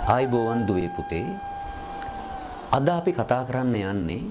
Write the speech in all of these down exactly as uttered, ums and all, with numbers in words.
ආයිබෝවන් දුවේ පුතේ. අද අපි කතා කරන්න යන්නේ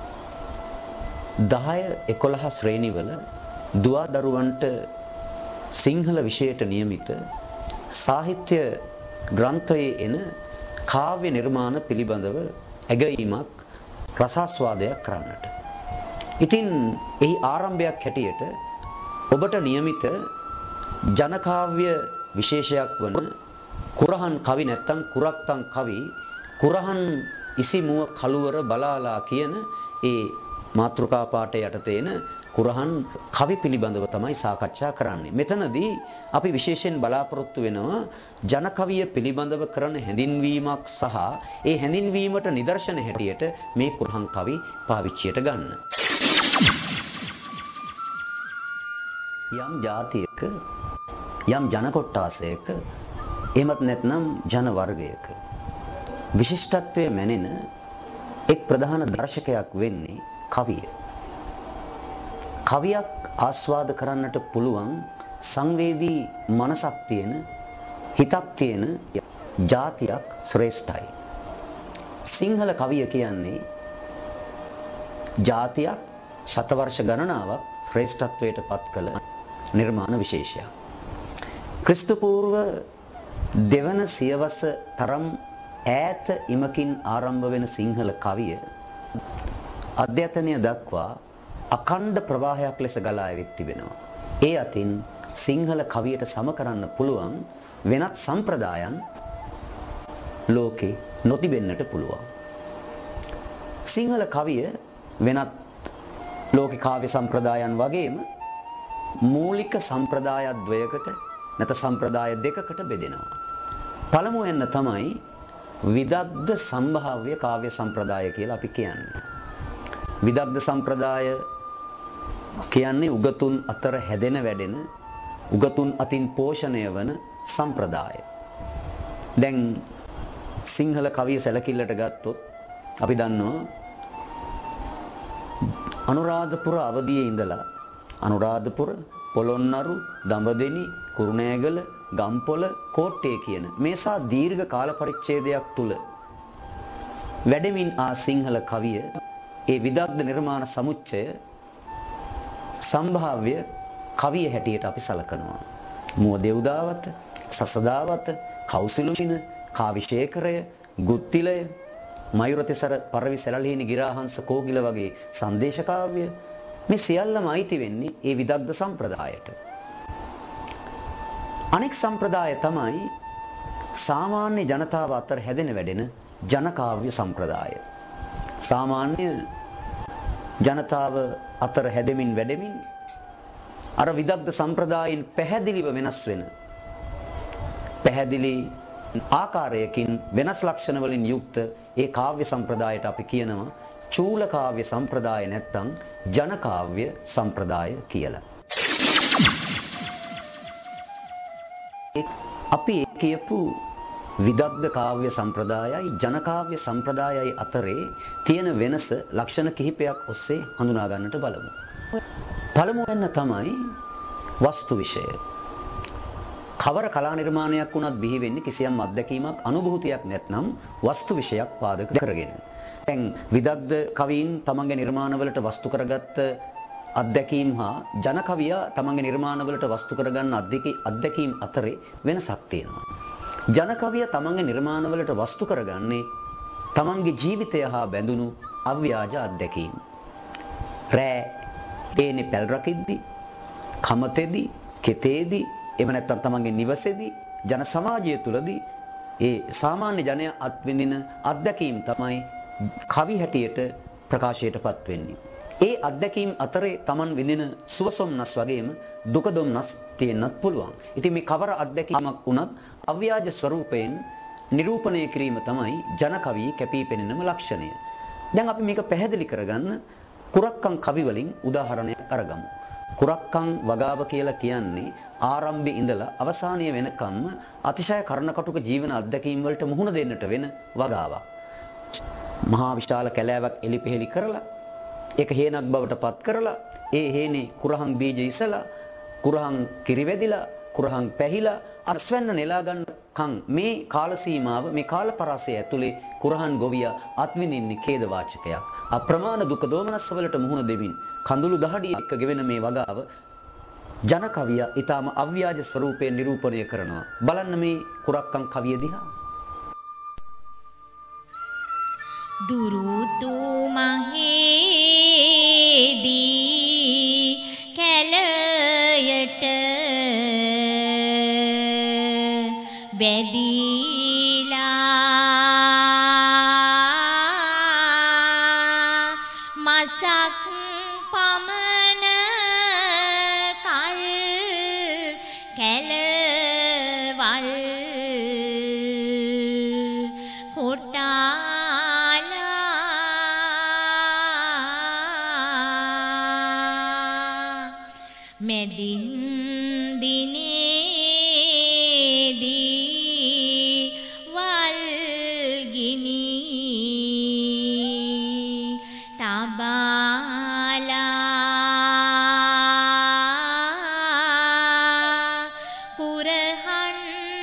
දහය එකොළහ ශ්‍රේණිවල දුවා දරුවන්ට සිංහල විෂයට නියමිත සාහිත්‍ය ග්‍රන්ථයේ එන කාව්‍ය නිර්මාණ පිළිබඳව ඇගයීමක් රසාස්වාදයක් කරන්නට. ඉතින් එහි ආරම්භයක් හැටියට ඔබට නියමිත ජනකාව්‍ය විශේෂයක් වන කුරහන් කවි නැත්තම් කුරක්තන් කවි කුරහන් ඉසිමුව කළුවර බලාලා කියන ඒ මාතෘකා පාඨය යටතේ එන කුරහන් කවි පිළිබඳව තමයි සාකච්ඡා කරන්නේ. මෙතනදී අපි විශේෂයෙන් බලාපොරොත්තු වෙනවා ජනකවිය පිළිබඳව කරන හැඳින්වීමක් සහ ඒ හැඳින්වීමට නිදර්ශන හැටියට මේ කුරහන් කවි පාවිච්චියට ගන්න. යම් ජාතියක යම් ජන කොට්ටාසයක එහෙමත් නැත්නම් ජන වර්ගයක විශිෂ්ටත්වයේ මැනෙන එක් ප්‍රධාන දර්ශකයක් වෙන්නේ කවිය. කවියක් ආස්වාද කරන්නට පුළුවන් සංවේදී මනසක් තියෙන හිතක් තියෙන ජාතියක් ශ්‍රේෂ්ඨයි. සිංහල කවිය කියන්නේ ජාතියක් ශතවර්ෂ ගණනාවක් ශ්‍රේෂ්ඨත්වයට පත් කළ නිර්මාණ විශේෂයක්. ක්‍රිස්තු පූර්ව දෙවන සියවස තරම් ඈත ඉමකින් ආරම්භ වෙන සිංහල කවිය අධ්‍යතනය දක්වා අඛණ්ඩ ප්‍රවාහයක් ලෙස ගලා ඇවිත් තිබෙනවා. ඒ අතින් සිංහල කවියට සම කරන්න පුළුවන් වෙනත් සම්ප්‍රදායන් ලෝකේ නොතිබෙන්නට පුළුවන්. සිංහල කවිය වෙනත් ලෝක කාව්‍ය සම්ප්‍රදායන් වගේම මූලික සම්ප්‍රදායද්වයකට නැත සම්ප්‍රදාය දෙකකට බෙදෙනවා. පළමුවෙන් තමයි විදග්ධ සම්භාව්‍ය කාව්‍ය සම්ප්‍රදාය කියලා අපි කියන්නේ. විදග්ධ සම්ප්‍රදාය කියන්නේ උගතුන් අතර හැදෙන වැඩෙන උගතුන් අතින් පෝෂණය වන සම්ප්‍රදාය. දැන් සිංහල කවිය සැලකිල්ලට ගත්තොත් අපි දන්නවා අනුරාධපුර අවදියේ ඉඳලා අනුරාධපුර, පොළොන්නරු, දඹදෙණි, කුරුණෑගල, ගම්පොළ, කෝට්ටේ කියන මේසා දීර්ඝ කාල පරිච්ඡේදයක් තුල වැඩෙමින් ආ සිංහල කවිය ඒ විදග්ධ නිර්මාණ සමුච්චය සම්භාව්‍ය කවිය හැටියට අපි සලකනවා. මුව දෙව්දාවත, සසදාවත, කෞසිලුෂින, කාවිශේඛරය, ගුත්තිලය, මයුරතිසර පරවි සැලලිහිණි ගිරාහංස කෝකිල වගේ සංදේශ කාව්‍ය මේ සියල්ලම අයිති වෙන්නේ ඒ විදග්ධ සම්ප්‍රදායට. අනෙක් සම්ප්‍රදාය තමයි සාමාන්‍ය ජනතාව අතර හැදෙන වැඩෙන ජනකාව්‍ය සම්ප්‍රදාය. සාමාන්‍ය ජනතාව අතර හැදෙමින් වැඩෙමින් අර විදග්ධ සම්ප්‍රදායෙන් පැහැදිලිව වෙනස් වෙන පැහැදිලි ආකාරයකින් වෙනස් ලක්ෂණ වලින් යුක්ත ඒ කාව්‍ය සම්ප්‍රදායට අපි කියනවා චූල කාව්‍ය සම්ප්‍රදාය නැත්නම් ජන කාව්‍ය සම්ප්‍රදාය කියලා. අපි කියපු විදග්ධ කාව්‍ය සම්ප්‍රදායයි ජන කාව්‍ය සම්ප්‍රදායයි අතරේ තියෙන වෙනස ලක්ෂණ කිහිපයක් ඔස්සේ හඳුනා ගන්නට බලමු. පළමුවෙන් තමයි වස්තු විෂය. කවර කලා නිර්මාණයක් වුණත් බිහි වෙන්නේ කිසියම් අත්දැකීමක් අනුභූතියක් නැත්නම් වස්තු විෂයක් පාදක කරගෙන. දැන් විදග්ධ කවීන් තමන්ගේ නිර්මාණවලට වස්තු කරගත්ත අත්දැකීම් හා ජන කවියා තමන්ගේ නිර්මාණවලට වස්තු කරගන්න අත්දැකීම් අතරේ වෙනසක් තියෙනවා. ජන කවියා තමන්ගේ නිර්මාණවලට වස්තු කරගන්නේ තමන්ගේ ජීවිතය හා බැඳුණු අව්‍යාජ අත්දැකීම්. රෑ ඒනේ පැල් රකිද්දී, කමතේදී, කෙතේදී, එහෙම නැත්නම් තමන්ගේ නිවසේදී, ජන සමාජය තුලදී ඒ සාමාන්‍ය ජනයා අත්විඳින අත්දැකීම් තමයි කවි හැටියට ප්‍රකාශයටපත් වෙන්නේ. ඒ අත්දැකීම් අතරේ Taman විඳින සුවසොම්නස් වගේම දුක දුම්නස් තියෙන්නත් පුළුවන්. ඉතින් මේ කවර අත්දැකීමක් වුණත් අව්‍යාජ ස්වරූපයෙන් නිරූපණය කිරීම තමයි ජන කවියේ කැපී පෙනෙනම ලක්ෂණය. දැන් අපි මේක පැහැදිලි කරගන්න කුරක්කන් කවි වලින් උදාහරණයක් අරගමු. කුරක්කන් වගාව කියලා කියන්නේ ආරම්භයේ ඉඳලා අවසානයේ වෙනකම්ම අතිශය කරුණාකටුක ජීවන අත්දැකීම් වලට මුහුණ දෙන්නට වෙන වගාවක්. මහා විශාල කැලෑවක් එලිපෙහෙලි කරලා ඒක හේනක් බවට පත් කරලා ඒ හේනේ කුරහන් බීජ ඉසලා කුරහන් කිරිවැදිලා කුරහන් පැහිලා අස්වැන්න නෙලා ගන්න කන් මේ කාල සීමාව මේ කාල පරාසය ඇතුලේ කුරහන් ගොවියා අත්විඳින්නේ ඛේද වාචකයක්. අප්‍රමාණ දුක දෝමනස් වලට මුහුණ දෙමින් කඳුළු දහඩිය එක්ක ගෙවෙන මේ වගාව ජන කවියා ඊටාම අව්‍යාජ ස්වරූපයෙන් නිරූපණය කරනවා. බලන්න මේ කුරක්කන් කවිය දිහා. දුරුතු මහේදී කැලයට බැදීලා මසක් පමණ කල් කැලවල් කොටාලා මෙදින් දිනේදී වල්ගිනි තබාලා කුරහන්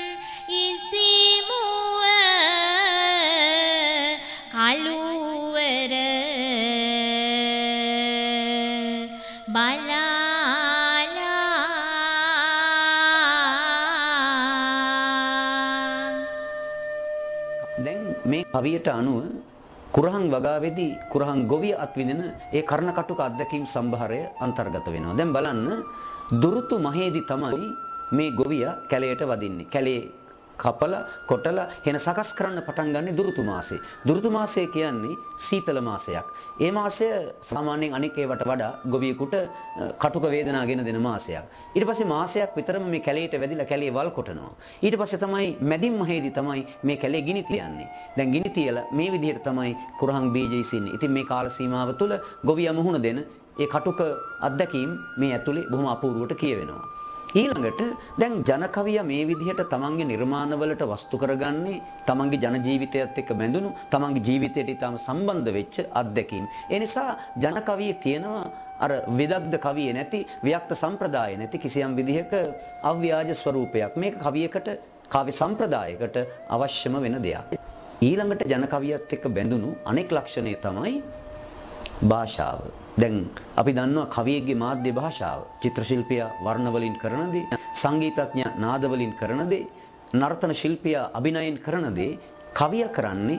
ඉසිමුව කළුවර බලා මේ කවියට අනුව කුරහන් වගාවේදී කුරහන් ගොවිය අත්විඳින ඒ කර්ණකටුක අත්දැකීම් සම්භාරය අන්තර්ගත වෙනවා. දැන් බලන්න දුරුතු මහේදී තමයි මේ ගොවියා කැලයට වදින්නේ. කැලේ කපලා කොටලා එන සකස් කරන්න පටන් ගන්න දුරුතු මාසේ. දුරුතු මාසය කියන්නේ සීතල මාසයක්. ඒ මාසය සාමාන්‍යයෙන් අනික් ඒවට වඩා ගොවියෙකුට කටුක වේදනා ගෙන දෙන මාසයක්. ඊට පස්සේ මාසයක් විතරම මේ කැලේට වැදිලා කැලේ වල් කොටනවා. ඊට පස්සේ තමයි මැදින් මහේදී තමයි මේ කැලේ ගිනි තියන්නේ. දැන් ගිනි තියලා මේ විදිහට තමයි කුරහන් බීජය ඉසින්නේ. ඉතින් මේ කාල සීමාව තුළ ගොවියා මුහුණ දෙන ඒ කටුක අත්දැකීම් මේ ඇතුලේ බොහොම අපූර්වට කියවෙනවා. ඊළඟට දැන් ජන කවියා මේ විදිහට තමන්ගේ නිර්මාණවලට වස්තු කරගන්නේ තමන්ගේ ජන ජීවිතයත් එක්ක බැඳුණු තමන්ගේ ජීවිතයට ඊටම සම්බන්ධ වෙච්ච අත්දැකීම්. ඒ නිසා ජන කවියේ තියෙනවා අර විදග්ධ කවියේ නැති ව්‍යක්ත සම්ප්‍රදාය නැති කිසියම් විදිහක අව්‍යාජ ස්වරූපයක්. මේක කවියකට කාව්‍ය සම්ප්‍රදායකට අවශ්‍යම වෙන දෙයක්. ඊළඟට ජන කවියත් එක්ක බැඳුණු අනෙක් ලක්ෂණය තමයි භාෂාව. දැන් අපි දන්නවා කවියගේ මාධ්‍ය භාෂාව. චිත්‍ර ශිල්පියා වර්ණ වලින් කරන දේ, සංගීතඥයා නාද වලින් කරන දේ, නර්තන ශිල්පියා අභිනයෙන් කරන දේ කවිය කරන්නේ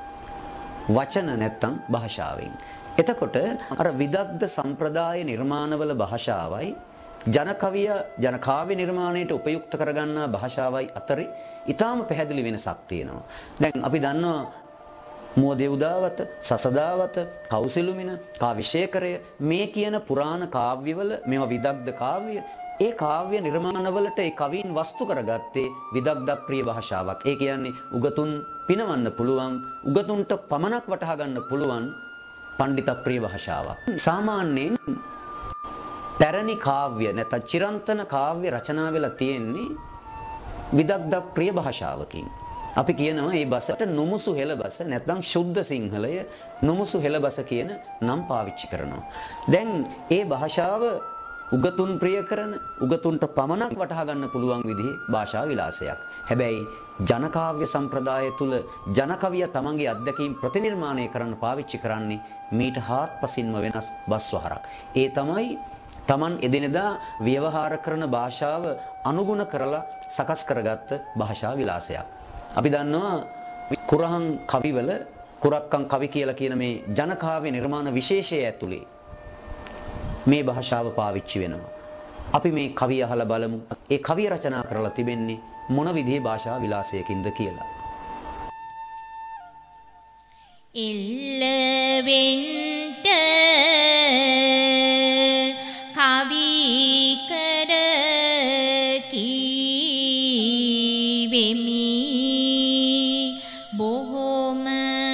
වචන නැත්තම් භාෂාවෙන්. එතකොට අර විදග්ධ සම්ප්‍රදාය නිර්මාණවල භාෂාවයි ජන කවිය ජන කාව්‍ය නිර්මාණයට උපයුක්ත කරගන්නා භාෂාවයි අතරේ ඊටාම පැහැදිලි වෙනසක් තියෙනවා. දැන් අපි දන්නවා මුවදෙව්දාවත, සසදාවත, කෞසිලුමින, කාවිශේකරය මේ කියන පුරාණ කාව්‍යවල මේවා විදග්ධ කාව්‍ය. ඒ කාව්‍ය නිර්මාණවලට ඒ කවීන් වස්තු කරගත්තේ විදග්ධ ප්‍රිය භාෂාවක්. ඒ කියන්නේ උගතුන් පිනවන්න පුළුවන්, උගතුන්ට පමණක් වටහා ගන්න පුළුවන් පණ්ඩිත ප්‍රිය භාෂාවක්. සාමාන්‍යයෙන් පැරණි කාව්‍ය නැත්නම් චිරන්තන කාව්‍ය රචනා වෙලා තියෙන්නේ විදග්ධ ප්‍රිය භාෂාවකින්. අපි කියනවා මේ බසට නුමුසු හෙළබස නැත්නම් ශුද්ධ සිංහලය නුමුසු හෙළබස කියන නම් පාවිච්චි කරනවා. දැන් ඒ භාෂාව උගතුන් ප්‍රිය කරන උගතුන්ට පමණක් වටහා ගන්න පුළුවන් විදිහේ භාෂා විලාසයක්. හැබැයි ජන කාව්‍ය සම්ප්‍රදාය තුල ජන කවිය තමන්ගේ අත්දැකීම් ප්‍රතිනිර්මාණය කරන්න පාවිච්චි කරන්නේ මීට හාත්පසින්ම වෙනස් බස්වහරක්. ඒ තමයි තමන් එදිනෙදා ව්‍යවහාර කරන භාෂාව අනුගුණ කරලා සකස් කරගත්ත භාෂා විලාසයක්. අපි දන්නවා කුරහන් කවිවල කුරක්කන් කවි කියලා කියන මේ ජන කාව්‍ය නිර්මාණ විශේෂය ඇතුලේ මේ භාෂාව පාවිච්චි වෙනවා. අපි මේ කවිය අහලා බලමු. ඒ කවිය රචනා කරලා තිබෙන්නේ මොන විදිහේ භාෂා විලාසයකින්ද කියලා. එල්ලවෙන්ට කවි කර කීවෙමි බොහොම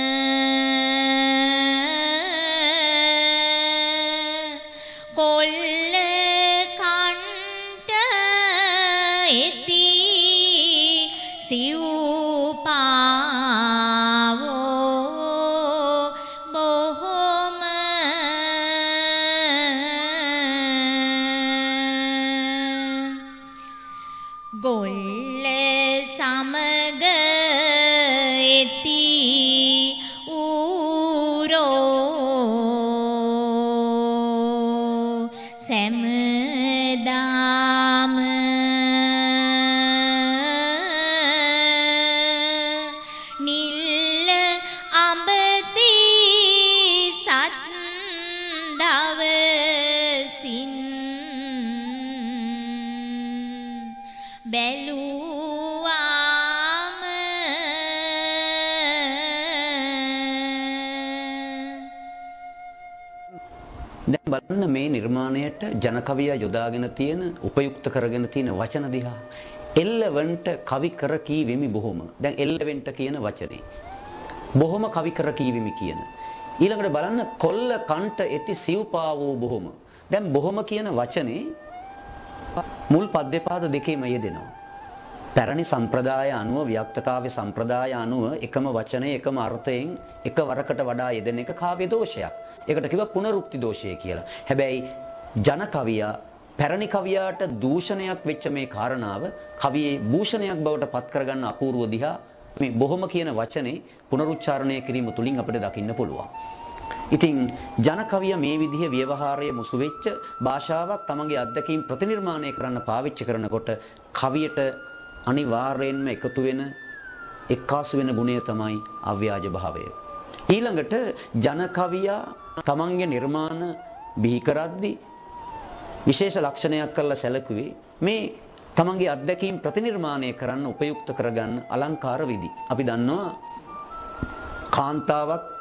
කොල්ල කන්ට එති සිව්පාවෝ බොහොම ගොල්ල සම එති ඌරෝ සැමදාම නිල්ල අඹති සත් දවසින් බැලුවාම දැන් බලන්න මේ නිර්මාණයට ජන කවියා යොදාගෙන තියෙන උපයුක්ත කරගෙන තියෙන වචන දිහා. එල්ලවන්ට කවි කර කීවෙමි බොහොම. දැන් එල්ලවෙන්ට කියන වචනේ බොහොම කවි කර කීවෙමි කියන. ඊළඟට බලන්න කොල්ල කන්ට එති සිව්පාවෝ බොහොම. දැන් බොහොම කියන වචනේ මුල් පද දෙපාද දෙකේම යෙදෙනවා. පැරණි සම්ප්‍රදාය අනුව ව්‍යක්ත කාව්‍ය සම්ප්‍රදාය අනුව එකම වචනේ එකම අර්ථයෙන් එක වරකට වඩා යෙදෙන එක කාව්‍ය දෝෂයක්. ඒකට කිව්වා පුනරුක්ති දෝෂය කියලා. හැබැයි ජන කවියා පැරණි කවියාට දූෂණයක් වෙච්ච මේ කාරණාව කවියේ භූෂණයක් බවට පත් කරගන්න අපූර්ව දිහා මේ බොහොම කියන වචනේ පුනරුච්චාරණය කිරීම තුලින් අපිට දකින්න පුළුවන්. ඉතින් ජන කවිය මේ විදිහේ ව්‍යවහාරයේ මුසු වෙච්ච භාෂාවක් තමන්ගේ අත්දැකීම් ප්‍රතිනිර්මාණය කරන්න පාවිච්චි කරනකොට කවියට අනිවාර්යයෙන්ම එකතු වෙන එක්කාසු වෙන ගුණය තමයි අව්‍යාජ භාවය. ඊළඟට ජන කවියා තමන්ගේ නිර්මාණ බිහි කරද්දී විශේෂ ලක්ෂණයක් කරලා සැලකුවේ මේ තමන්ගේ අත්දැකීම් ප්‍රතිනිර්මාණය කරන්න උපයුක්ත කරගන්න අලංකාර විදි. අපි දන්නවා කාන්තාවක්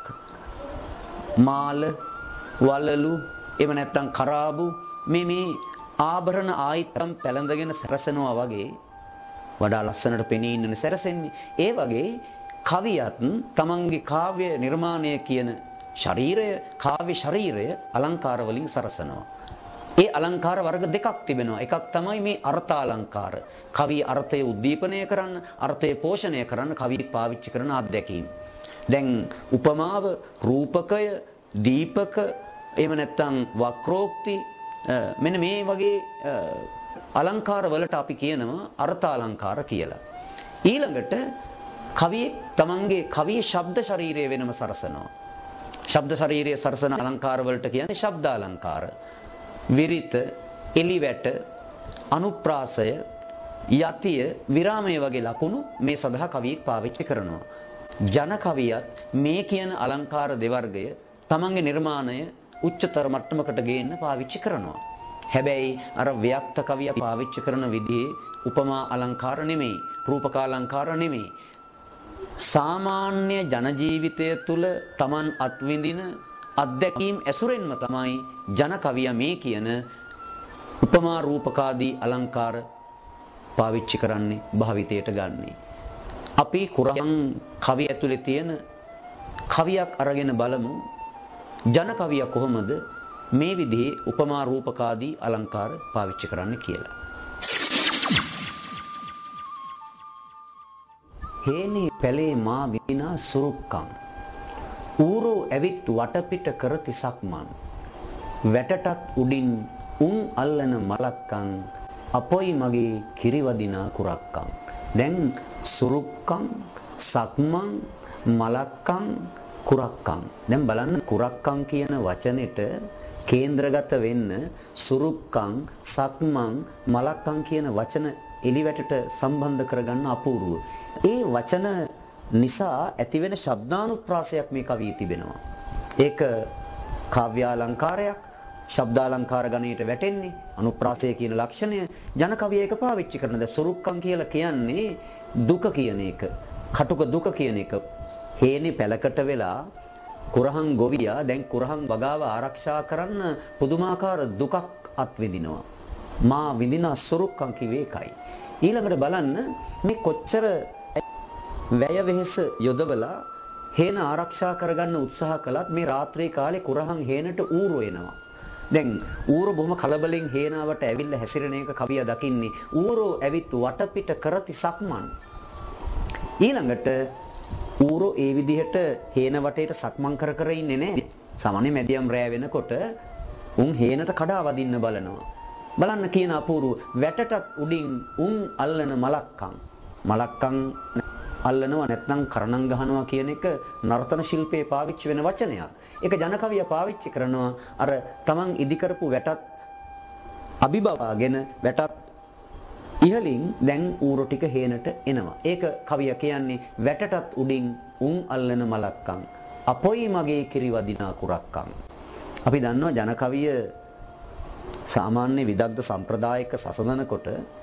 මාල වලලු එහෙම නැත්නම් කරාබු මේ මේ ආභරණ ආයිත්තම් පැලඳගෙන සැරසෙනවා වගේ වඩා ලස්සනට පෙනී ඉන්න සැරසෙන්නේ. ඒ වගේ කවියත් තමන්ගේ කාව්‍ය නිර්මාණය කියන ශරීරය කාව්‍ය ශරීරය අලංකාර වලින් සරසනවා. ඒ අලංකාර වර්ග දෙකක් තිබෙනවා. එකක් තමයි මේ අර්ථාලංකාර. කවිය අර්ථය උද්දීපනය කරන්න, අර්ථය පෝෂණය කරන්න කවිය පාවිච්චි කරන අත්දැකීම්. දැන් උපමාව, රූපකය, දීපක, එහෙම නැත්නම් වක්‍රෝක්ති මෙන්න මේ වගේ අලංකාර වලට අපි කියනවා අර්ථාලංකාර කියලා. ඊළඟට කවියේ තමන්ගේ කවියේ ශබ්ද ශරීරය වෙනම සරසනවා. ශබ්ද ශරීරයේ සරසන අලංකාර වලට කියන්නේ ශබ්දාලංකාර. විරිත, එලිවැට, අනුප්‍රාසය, යතිය, විරාමය වගේ ලකුණු මේ සඳහා කවියෙක් පාවිච්චි කරනවා. ජන කවියත් මේ කියන අලංකාර දෙවර්ගය තමන්ගේ නිර්මාණය උච්චතර මට්ටමකට ගේන්න පාවිච්චි කරනවා. හැබැයි අර ව්‍යක්ත කවිය පාවිච්චි කරන විදිහේ උපමා අලංකාර නෙමෙයි, රූපකාලංකාර නෙමෙයි. සාමාන්‍ය ජන ජීවිතය තුළ Taman අත්විඳින අත්දැකීම් ඇසුරෙන්ම තමයි ජන කවිය මේ කියන උපමා රූපකාදී අලංකාර පාවිච්චි කරන්නේ, භාවිතයට ගන්නේ. අපි කුරහන් කවිය ඇතුලේ තියෙන කවියක් අරගෙන බලමු ජන කවිය කොහොමද මේ විදිහේ උපමා රූපකාදී අලංකාර පාවිච්චි කරන්න කියලා. හේනේ පැලේ මා විනා සුරුක්කම් ඌරෝ ඇවිත් වටපිට කරති සක්මන් වැටටත් උඩින් උන් අල්ලන මලක්කම් අපොයි මගේ කිරිවදිනා කුරක්කම්. දැන් සුරුක්කම්, සක්මන්, මලක්කම්, කුරක්කම්. දැන් බලන්න කුරක්කම් කියන වචනෙට කේන්ද්‍රගත වෙන්න සුරුක්කම්, සක්මන්, මලක්කම් කියන වචන එලිවැටට සම්බන්ධ කරගන්න අපූර්ව. ඒ වචන නිසා ඇතිවෙන ශබ්දානුප්‍රාසයක් මේ කවියේ තිබෙනවා. ඒක කාව්‍යාලංකාරයක්, ශබ්දාලංකාර ගණයට වැටෙන්නේ අනුප්‍රාසය කියන ලක්ෂණය ජන කවිය එක පාවිච්චි කරන. ද සුරුක්කම් කියලා කියන්නේ දුක කියන එක, කටුක දුක කියන එක. හේනේ පැලකට වෙලා කුරහන් ගොවියා දැන් කුරහන් වගාව ආරක්ෂා කරන්න පුදුමාකාර දුකක් අත්විඳිනවා. මා විඳින සුරුක්කම් කිව්වේ ඒකයි. ඊළඟට බලන්න මේ කොච්චර වැය වෙහෙස යොදවලා හේන ආරක්ෂා කරගන්න උත්සාහ කළත් මේ රාත්‍රී කාලේ කුරහන් හේනට ඌරු එනවා. දැන් ඌරු බොහොම කලබලෙන් හේනාවට ඇවිල්ලා හැසිරෙන එක කවියා දකින්නේ. ඌරෝ ඇවිත් වටපිට කරති සක්මන්. ඊළඟට ඌරෝ ඒ විදිහට හේන වටේට සක්මන් කර කර ඉන්නේ නැහැ. සාමාන්‍ය මැදියම් රෑ වෙනකොට උන් හේනට කඩා වදින්න බලනවා. බලන්න කියන අපූර්ව වැටටත් උඩින් උන් අල්ලන මලක්කම්. මලක්කම් අල්ලනවා නැත්නම් කරණම් ගහනවා කියන එක නර්තන ශිල්පයේ පාවිච්චි වෙන වචනයක්. ඒක ජනකවිය පාවිච්චි කරනවා අර තමන් ඉදි කරපු වැටත් අභිබවාගෙන වැටත් ඉහලින් දැන් ඌරු ටික හේනට එනවා. ඒක කවිය කියන්නේ වැටටත් උඩින් උන් අල්ලන මලක්කම් අපොයි මගේ කිරි වදිනා කුරක්කම්. අපි දන්නවා ජනකවිය සාමාන්‍ය විදග්ධ සම්ප්‍රදායික සසඳනකොට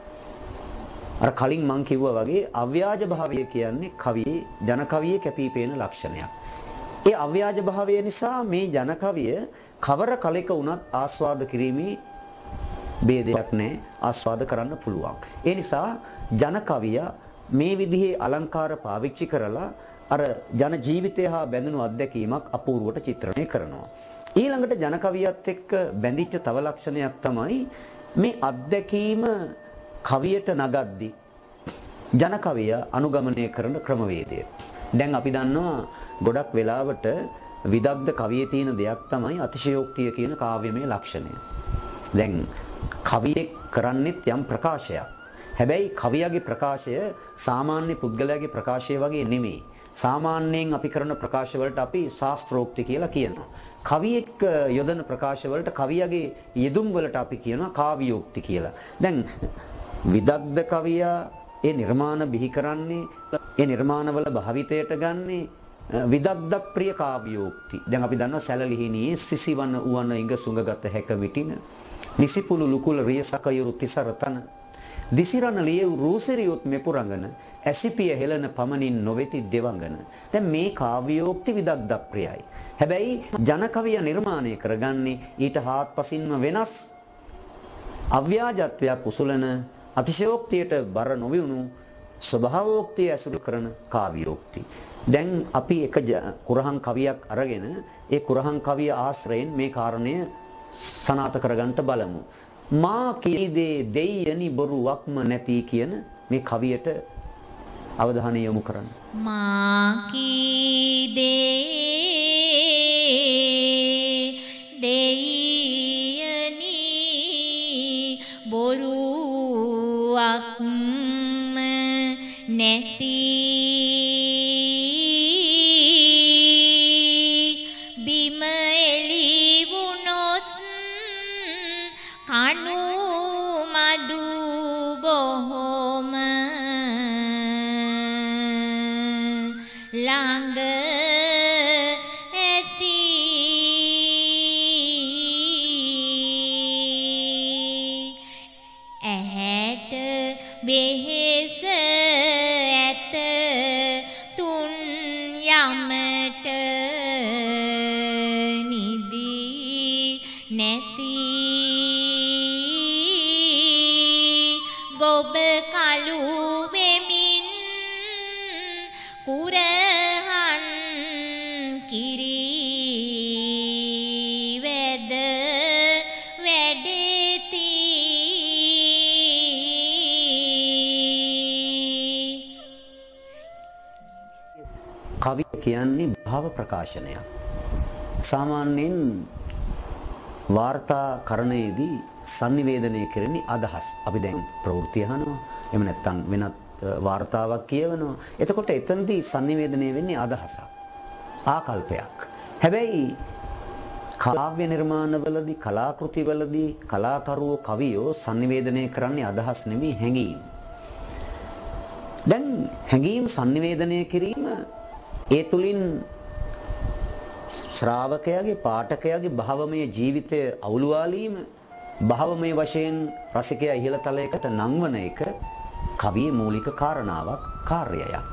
අර කලින් මං කිව්වා වගේ අව්‍යාජ භාවය කියන්නේ කවියේ ජනකවියේ කැපිපේන ලක්ෂණයක්. ඒ අව්‍යාජ භාවය නිසා මේ ජනකවිය කවර කලෙක වුණත් ආස්වාද කිරීමේ ભેදයක් නැහැ, ආස්වාද කරන්න පුළුවන්. ඒ නිසා ජනකවිය මේ විදිහේ අලංකාර පාවිච්චි කරලා අර ජන ජීවිතය හා බැඳුණු අත්දැකීමක් අපූර්වට චිත්‍රණය කරනවා. ඊළඟට ජනකවියත් එක්ක බැඳිච්ච තව ලක්ෂණයක් තමයි මේ අත්දැකීම කවියට නගද්දි ජනකවිය අනුගමනය කරන ක්‍රමවේදය. දැන් අපි දන්නවා ගොඩක් වෙලාවට විදග්ධ කවියේ තියෙන දෙයක් තමයි අතිශයෝක්තිය කියන කාව්‍යමය ලක්ෂණය. දැන් කවියෙක් කරන්නේත් යම් ප්‍රකාශයක්. හැබැයි කවියාගේ ප්‍රකාශය සාමාන්‍ය පුද්ගලයාගේ ප්‍රකාශය වගේ නෙමෙයි. සාමාන්‍යයෙන් අපි කරන ප්‍රකාශ වලට අපි ශාස්ත්‍රෝක්ති කියලා කියනවා. කවියෙක් යොදන ප්‍රකාශ වලට කවියාගේ යෙදුම් වලට අපි කියනවා කාව්‍යෝක්ති කියලා. දැන් විදග්ධ කවියා ඒ නිර්මාණ බිහි කරන්නේ ඒ නිර්මාණවල භාවිතයට ගන්නේ විදග්ධ ප්‍රිය කාව්‍යෝක්ති. දැන් අපි දන්නවා සැලලිහිණියේ සිසිවන උවන ඉඟ සුඟගත හැක විටින නිසිපුළු ලුකුල රිය සකයුරු තිසරතන දිසිරණ ලියව් රූසිරියොත් මෙපුරංගන ඇසිපිය හෙළන පමණින් නොවෙති දෙවංගන. දැන් මේ කාව්‍යෝක්ති විදග්ධ ප්‍රියයි. හැබැයි ජනකවිය නිර්මාණය කරගන්නේ ඊට හාත්පසින්ම වෙනස් අව්‍යාජත්වයක් උසුලන අතිශයෝක්තියට බර නොවියුණු ස්වභාවෝක්තිය ඇසුරු කරන කාව්‍යෝක්ති. දැන් අපි එක කුරහන් කවියක් අරගෙන ඒ කුරහන් කවිය ආශ්‍රයෙන් මේ කාරණය සනාථ කරගන්නට බලමු. මා කීදේ දෙයනි බොරුවක්ම නැති කියන මේ කවියට අවධානය යොමු කරන්න. මා කීදේ දෙයනි බොරුවක්ම නැති බිම එලි වුණොත් කණු මදු බොහොම ළඟ ඇති ඇහැට බෙහෙස ඇත තුන් යමට නිදී නැති ගොබ කලු වෙමින් කුරහන් කිරි වැද වැඩෙති කවිය කියන්නේ භාව ප්‍රකාශනයක්. සාමාන්‍යයෙන් වාර්තාකරණයේදී sannivedanaya කරන්නේ අදහස්. අපි දැන් ප්‍රවෘත්ති අහනවා. එහෙම නැත්නම් වෙනත් වාර්තාවක් කියවනවා. එතකොට එතනදී sannivedanaya වෙන්නේ අදහසක්. ආකල්පයක්. හැබැයි කාව්‍ය නිර්මාණවලදී කලාකෘතිවලදී කලාකරුවෝ කවියෝ sannivedanaya කරන්නේ අදහස් නෙමෙයි හැඟීම්. දැන් හැඟීම් sannivedanaya කිරීම ඒ තුලින් ශ්‍රාවකයාගේ පාඨකයාගේ භවමය ජීවිතය අවුලුවාලීම භවමය වශයෙන් රසිකයා ඉහළ තලයකට නංවන එක කවියේ මූලික කාරණාවක් කාර්යයක්.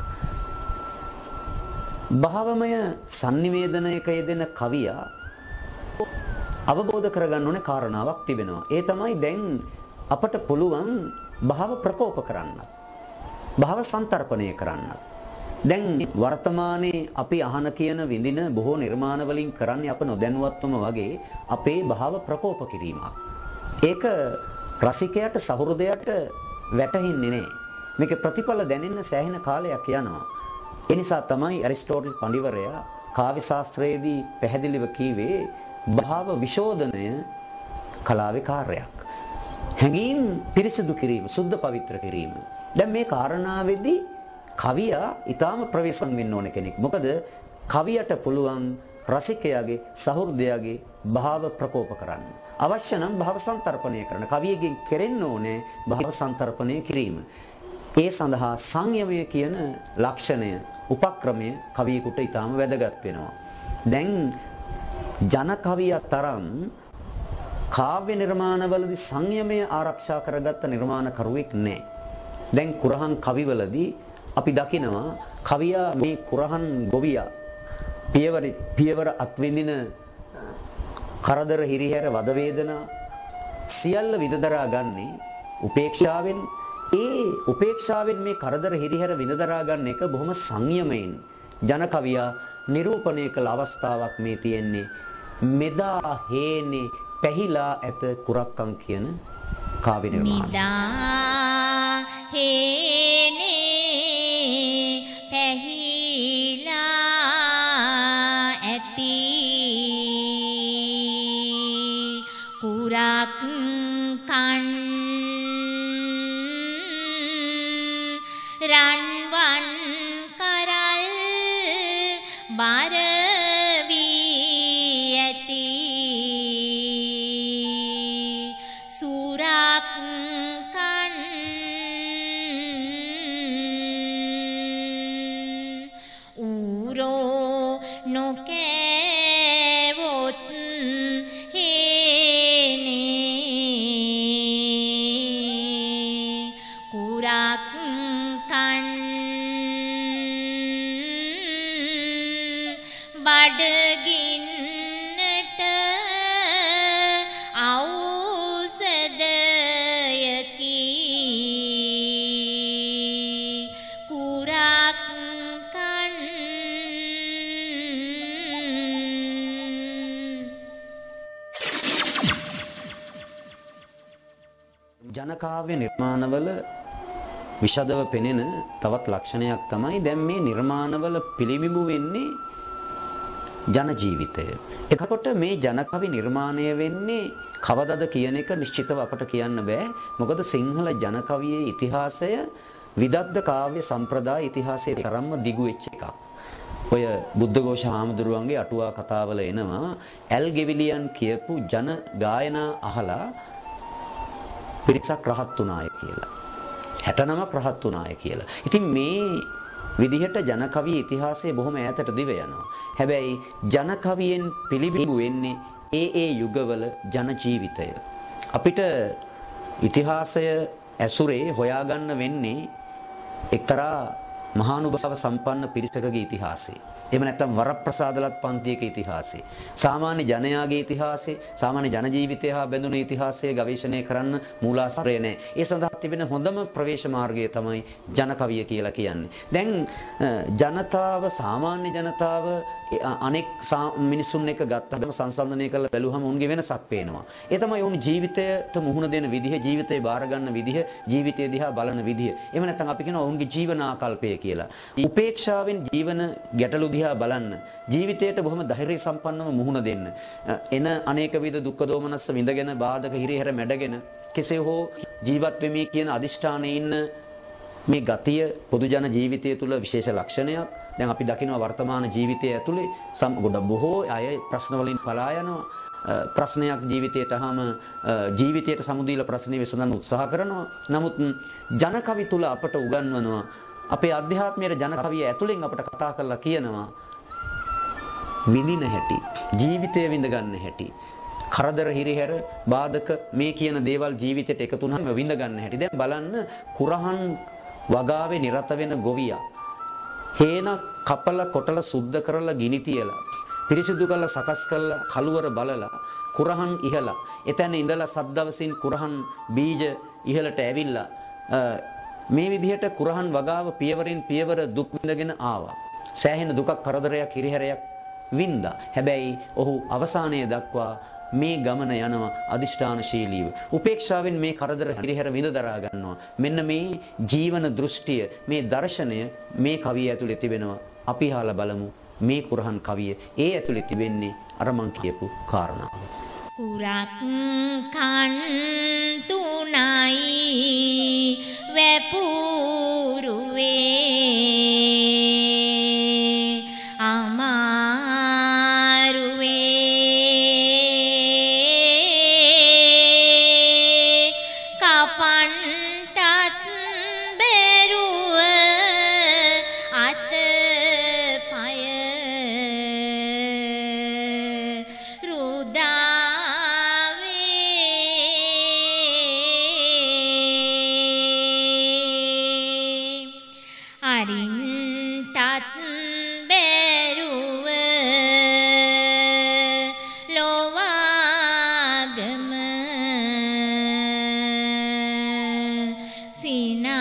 භවමය sannivedanayක යෙදෙන කවියා අවබෝධ කරගන්න ඕනේ කාරණාවක් තිබෙනවා. ඒ තමයි දැන් අපට පුළුවන් භව ප්‍රකෝප කරන්න. භව සන්තරපණය කරන්න. දැන් වර්තමානයේ අපි අහන කියන විඳින බොහෝ නිර්මාණ වලින් කරන්නේ අප නොදැනුවත්වම වගේ අපේ භව ප්‍රකෝප කිරීමක්. ඒක රසිකයාට සහෘදයට වැටහෙන්නේ නැහැ. මේකේ ප්‍රතිඵල දැනෙන්න සෑහෙන කාලයක් යනවා. ඒ නිසා තමයි ඇරිස්ටෝටල් පඬිවරයා කාව්‍ය ශාස්ත්‍රයේදී පැහැදිලිව කීවේ භාව විශෝධනය කලාවේ කාර්යයක්. හැඟීම් පිරිසිදු කිරීම, සුද්ධ පවිත්‍ර කිරීම. දැන් මේ කාරණාවේදී කවියා ඊටාම ප්‍රවේශම් වෙන්න ඕන කෙනෙක්. මොකද කවියට පුළුවන් රසිකයාගේ සහෘදයාගේ භාව ප්‍රකෝප කරන්න. අවශ්‍ය නම් භාව සංතරපණය කරන. කවියගෙන් කෙරෙන්න ඕනේ භාව සංතරපණය කිරීම. ඒ සඳහා සංයමය කියන ලක්ෂණය උපක්‍රමය කවියෙකුට ඊටාම වැදගත් වෙනවා. දැන් ජන කවිය තරම් කාව්‍ය නිර්මාණවලදී සංයමය ආරක්ෂා කරගත්ත නිර්මාණකරුවෙක් නැහැ. දැන් කුරහන් කවිවලදී අපි දකිනවා කවියා මේ කුරහන් ගොවියා පියවර පියවර අත්විඳින කරදර හිරිහැර වද වේදනා සියල්ල විඳදරා ගන්නේ උපේක්ෂාවෙන්. ඒ උපේක්ෂාවෙන් මේ කරදර හිරිහැර විඳදරා ගන්න එක බොහොම සංයමයෙන් ජන කවියා නිරූපණය කළ අවස්ථාවක් මේ තියෙන්නේ. මෙදා හේනේ පැහිලා ඇත කුරක්කම් කියන කාව්‍ය නිර්මාණය. මෙදා හේනේ පැහිලා ඇති කුරක්කම් රන්වන් කරල් බර වී ඇති සුරක්කන් ඌරෝ නොකෑවොත් හේනේ කුරක්කන් බඩගින්නට ඖෂධයකි කුරක්කන් ජන කාව්‍ය නිර්මාණවල විෂදව පෙනෙන තවත් ලක්ෂණයක් තමයි දැන් මේ නිර්මාණවල පිළිඹු වෙන්නේ ජන ජීවිතය. එතකොට මේ ජන කවි නිර්මාණය වෙන්නේ කවදද කියන එක නිශ්චිතව අපට කියන්න බෑ. මොකද සිංහල ජන කවියේ ඉතිහාසය විදග්ධ කාව්‍ය සම්ප්‍රදාය ඉතිහාසයේ තරම්ම දිගු වෙච්ච එකක්. ඔය බුද්ධඝෝෂ හාමුදුරුවන්ගේ අටුවා කතාවල එනවා ඇල් ගෙවිලියන් කියපු ජන ගායනා අහලා පිරිසක් රහත් වුණාය කියලා. හැට නමක් රහත් වුණාය කියලා. ඉතින් මේ විදිහට ජන කවිය ඉතිහාසයේ බොහොම ඈතට දිව යනවා. හැබැයි ජන කවියෙන් පිළිබිඹු වෙන්නේ ඒ ඒ යුගවල ජන ජීවිතය. අපිට ඉතිහාසය ඇසුරේ හොයාගන්න වෙන්නේ එක්තරා මහානුභාව සම්පන්න පිරිසකගේ ඉතිහාසය. එහෙම නැත්නම් වරප්‍රසාදලත් පන්තියක ඉතිහාසය. සාමාන්‍ය ජනයාගේ ඉතිහාසය, සාමාන්‍ය ජන ජීවිතය හා බැඳුණු ඉතිහාසය ගවේෂණය කරන්න මූලාශ්‍රය නැහැ. ඒ සඳහා තිබෙන හොඳම ප්‍රවේශ මාර්ගය තමයි ජන කවිය කියලා කියන්නේ. දැන් ජනතාව, සාමාන්‍ය ජනතාව අනෙක් මිනිසුන් එක ගත්තම සංසන්දනය කරලා බැලුවම උන්ගේ වෙනසක් පේනවා. ඒ තමයි උන් ජීවිතයට මුහුණ දෙන විදිහ, ජීවිතේ බාර ගන්න විදිහ, ජීවිතය දිහා බලන විදිහ. එහෙම නැත්නම් අපි කියනවා උන්ගේ ජීවනාකල්පය කියලා. උපේක්ෂාවෙන් ජීවන ගැටලු දිහා බලන්න, ජීවිතයට බොහොම ධෛර්ය සම්පන්නව මුහුණ දෙන්න. එන අනේක විද දුක්ඛ දෝමනස්ස විඳගෙන බාධක හිරිහැර මැඩගෙන කෙසේ හෝ ජීවත් වෙමි කියන අදිෂ්ඨානයේ ඉන්න මේ ගතිය පොදු ජන ජීවිතය තුළ විශේෂ ලක්ෂණයක්. දැන් අපි දකිනවා වර්තමාන ජීවිතය ඇතුලේ ගොඩ බොහෝ අය ප්‍රශ්න වලින් පලා යනවා. ප්‍රශ්නයක් ජීවිතයට අහම ජීවිතයට සමුදීලා ප්‍රශ්නේ විසඳන්න උත්සාහ කරනවා. නමුත් ජන කවි තුල අපට උගන්වනවා, අපේ අධ්‍යාත්මයේ ජන කවිය ඇතුලෙන් අපට කතා කරලා කියනවා විඳින හැටි, ජීවිතය විඳ ගන්න හැටි, කරදර හිරිහැර බාධක මේ කියන දේවල් ජීවිතයට එකතු වුනහම විඳ ගන්න හැටි. දැන් බලන්න කුරහන් වගාවේ නිරත වෙන ගොවියා හේන කපල කොටල සුද්ධ කරලා ගිනි තියලා පිරිසිදු කරලා සකස් කරලා කලවර බලලා කුරහන් ඉහලා එතන ඉඳලා සද්දවසින් කුරහන් බීජ ඉහලට ඇවිල්ලා මේ විදිහට කුරහන් වගාව පියවරින් පියවර දුක් විඳගෙන ආවා. සෑහෙන දුකක් කරදරයක් හිරිහැරයක් වින්දා. හැබැයි ඔහු අවසානයේ දක්වා මේ ගමන යනවා අදිෂ්ඨානශීලීව. උපේක්ෂාවෙන් මේ කරදර හිරිහැර විඳ දරා ගන්නවා. මෙන්න මේ ජීවන දෘෂ්ටිය, මේ දර්ශනය මේ කවිය ඇතුලේ තිබෙනවා. අපි අහලා බලමු මේ කුරහන් කවිය ඒ ඇතුලේ තිබෙන්නේ අර මං කියපු කාරණාව. කුරක් කන් තුනයි වැපුරුවේ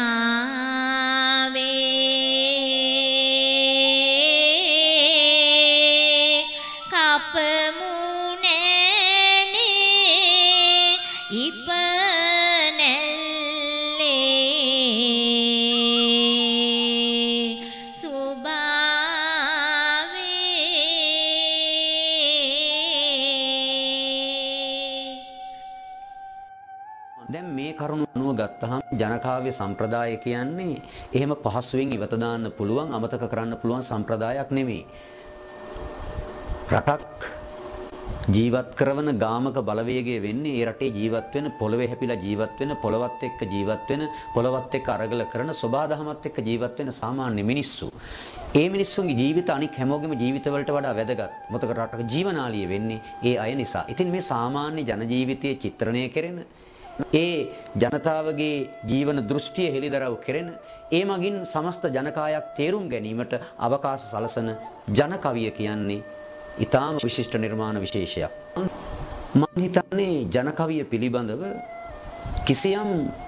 දැන් මේ කරුණ අනුව ගත්තහම ජනකාව්‍ය සම්ප්‍රදාය කියන්නේ එහෙම පහසුවෙන් ඉවත දාන්න පුළුවන් අමතක කරන්න පුළුවන් සම්ප්‍රදායක් නෙමෙයි. රටක් ජීවත් කරන ගාමක බලවේගය වෙන්නේ ඒ රටේ ජීවත් වෙන පොළවේ හැපිලා ජීවත් වෙන පොළවත් එක්ක ජීවත් වෙන පොළවත් එක්ක අරගල කරන සබාදහමත් එක්ක ජීවත් වෙන සාමාන්‍ය මිනිස්සු. ඒ මිනිස්සුන්ගේ ජීවිත අනික් හැමෝගෙම ජීවිතවලට වඩා වැදගත්. මොකද රටක ජීවනාලිය වෙන්නේ ඒ අය නිසා. ඉතින් මේ සාමාන්‍ය ජන ජීවිතයේ චිත්‍රණය කෙරෙන ඒ ජනතාවගේ ජීවන දෘෂ්ටිය හෙළිදරව් කෙරෙන ඒ මගින් සමස්ත ජනකායක් තේරුම් ගැනීමට අවකාශ සලසන ජන කවිය කියන්නේ ඊටාම විශිෂ්ට නිර්මාණ විශේෂයක්. මම හිතන්නේ ජන කවිය පිළිබඳව කිසියම්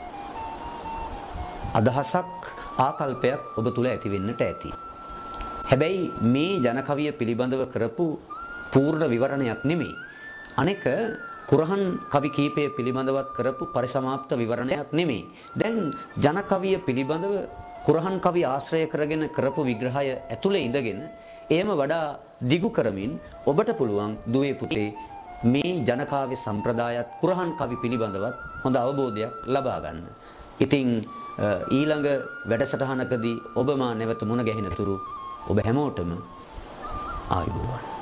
අදහසක් ආකල්පයක් ඔබ තුල ඇති වෙන්නට ඇති. හැබැයි මේ ජන කවිය පිළිබඳව කරපු පූර්ණ විවරණයක් නෙමෙයි. අනෙක කුරහන් කවි කීපය පිළිබඳවත් කරපු පරිසමාප්ත විවරණයක් නෙමෙයි. දැන් ජන කවිය පිළිබඳව කුරහන් කවි ආශ්‍රය කරගෙන කරපු විග්‍රහය ඇතුලේ ඉඳගෙන එහෙම වඩා දිගු කරමින් ඔබට පුළුවන් දුවේ පුතේ මේ ජන කාව්‍ය සම්ප්‍රදායත් කුරහන් කවි පිළිබඳවත් හොඳ අවබෝධයක් ලබා ගන්න. ඉතින් ඊළඟ වැඩසටහනකදී ඔබ මා නැවත මුණ ගැහෙන තුරු ඔබ හැමෝටම ආයුබෝවන්.